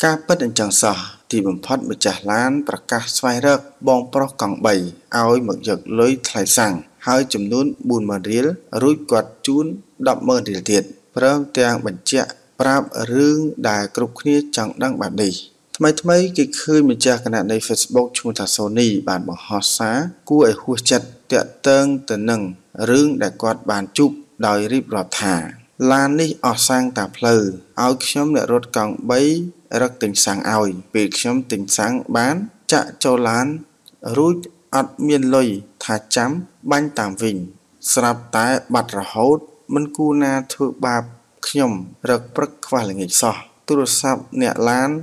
ការពិតអញ្ចឹងសោះទីបំផុតម្ចាស់ឡានប្រកាសស្វែងរកបងប្រុសកង់3ឲ្យមកយកលុយថ្លៃសាំងហើយចំនួន 40000 រៀលរួចគាត់ជូន 100,000 រៀលទៀតព្រមទាំងបញ្ជាក់ប្រាប់រឿងដែលគ្រប់គ្នាចង់ដឹងបែបនេះថ្មីគេឃើញម្ចាស់គណនី Facebook ឈ្មោះថា Sony បានបង្ហោះសារគួរឲ្យហួសចិត្តតាក់ទងទៅនឹងរឿងដែលគាត់បានជួបដោយរៀបរាប់ថាឡាននេះអស់សាំងតាមផ្លូវឲ្យខ្ញុំអ្នករត់កង់3រឹកទិញសាំងឲ្យពេលខ្ញុំទិញសាំងបានចាក់ចូលឡានរួចអត់មានលុយថាចាំបាញ់តាមវិញស្រាប់តែបាត់រហូតមិនគួរណាធ្វើបាបខ្ញុំរឹកព្រឹកខ្វះល្ងាចសោះទូរស័ព្ទអ្នកឡាន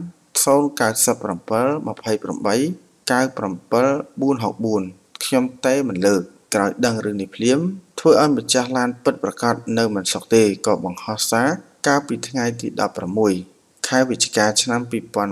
097 28 97 464ខ្ញុំទេមិនលើកក្រោយដឹងរឿងនេះភ្លាមធ្វើឲ្យម្ចាស់ឡានពិតប្រាកដនៅមិនសុខទេក៏បង្ហោះសារកាលពីថ្ងៃទី16ខែវិច្ឆិកាឆ្នាំ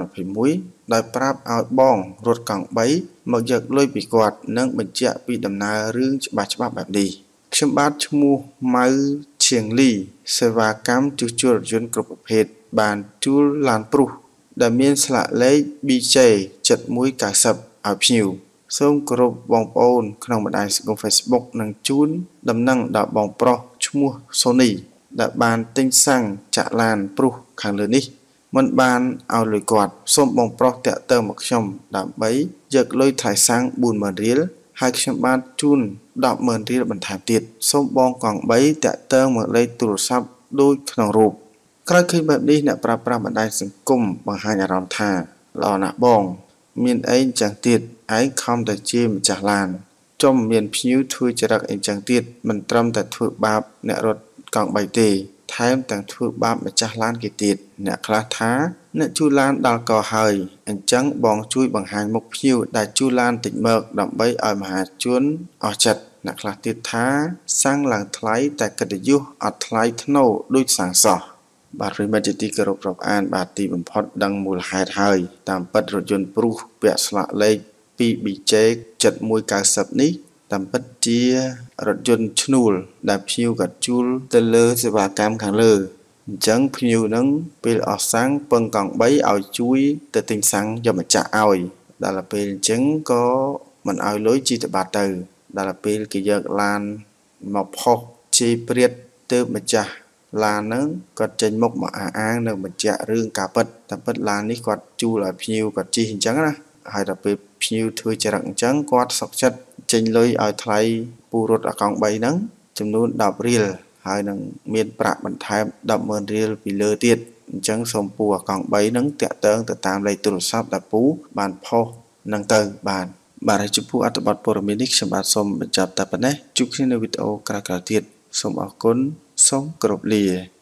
2021ដោយប្រាប់ឲ្យបងរត់កង់3មកយកលុយពីគាត់និងបញ្ជាក់ពីដំណើររឿងច្បាស់បែបនេះខ្ញុំបាទឈ្មោះម៉ៅឈៀងលីសេវាកម្មជួសជុលរថយន្តគ្រប់ប្រភេទបានជួលឡានព្រុសដែលមានស្លាកលេខ BJ 7190ឲ្យភ្ញៀវសូមគោរពបងប្អូនក្នុងបណ្ដាញសង្គម Facebook និងជូនដំណឹងដល់បងប្រុសឈ្មោះ Sony ដែលបានទិញសាំងចាក់ឡានព្រុសខាងលើនេះមិនបានឲ្យលុយគាត់សូមបងប្រុសតាក់ទងមកខ្ញុំដើម្បីយកលុយថ្លៃសាំង 40000 រៀលហើយខ្ញុំបានជូន 100,000 រៀលបន្ថែមទៀតសូមបងកង់3តាក់ទងមកលេខទូរស័ព្ទដូចក្នុងរូបក្រោយឃើញបែបនេះអ្នកប្រើប្រាស់បណ្ដាញសង្គមបង្ហាញអារម្មណ៍ថាល្អណាស់បងមានអីចឹងទៀតឯងខំតែជាម្ចាស់ឡានចំមានភ្ញៀវធ្វើចរិតអីចឹងទៀតមិនត្រឹមតែធ្វើបាបអ្នករត់កង់3ទេថែមទាំងធ្វើបាបម្ចាស់ឡានគេទៀតអ្នកខ្លះថាអ្នកជួលឡានដល់កហើយអញ្ចឹងបងជួយបង្ហាញមុខភ្ញៀវដែលជួលឡានតិចមកដើម្បីឲ្យមហាជនអស់ចិត្តអ្នកខ្លះទៀតថាសាំងឡើងថ្លៃតែកិត្តិយសអត់ថ្លៃធ្នូដូចសាំងសោះបាទរិមិត្តជាទីគោរពរាប់អានបាទទីបំផុតដឹងមូលហេតុហើយតាមពិតរថយន្តព្រុសពាក់ស្លាកលេខ BJ 7190នេះតាមពិតជារថយន្តឈ្នួលដែលភ្ញៀវគាត់ជួលទៅលើសេវាកម្មខាងលើអញ្ចឹងភ្ញៀវនឹងពេលអស់សាំងពឹងកង់3ឲ្យជួយទៅទិញសាំងយកមកចាក់ឲ្យដល់ពេលអញ្ចឹងក៏មិនឲ្យលុយជីតបាត់ទៅដល់ពេលគេយកឡានមកផុសជីព្រាតទៅម្ចាស់ឡានហ្នឹងគាត់ចេញមុខមកអះអាងនៅបញ្ជាក់រឿងការពិតតាមពិតឡាននេះគាត់ជួលឲ្យភ្ញៀវគាត់ជិះអញ្ចឹងណាហើយដល់ពេលភ្ញៀវធ្វើចរិតអញ្ចឹងគាត់សុខចិត្តចេញលុយឲ្យថ្លៃពូរត់កង់3ហ្នឹងចំនួន10រៀលហើយនឹងមានប្រាក់បន្ថែម 100,000 រៀលពីលើទៀតអញ្ចឹងសូមពូកង់3ហ្នឹងតាក់ទងទៅតាមលេខទូរស័ព្ទដែលពូបានផុសហ្នឹងទៅបាទហើយចំពោះអត្ថបទព័ត៌មាននេះខ្ញុំបាទសូមបញ្ចប់តែប៉ុណ្ណេះជួបគ្នានៅវីដេអូក្រោយៗទៀតសូមអរគុណសូមគោរពលា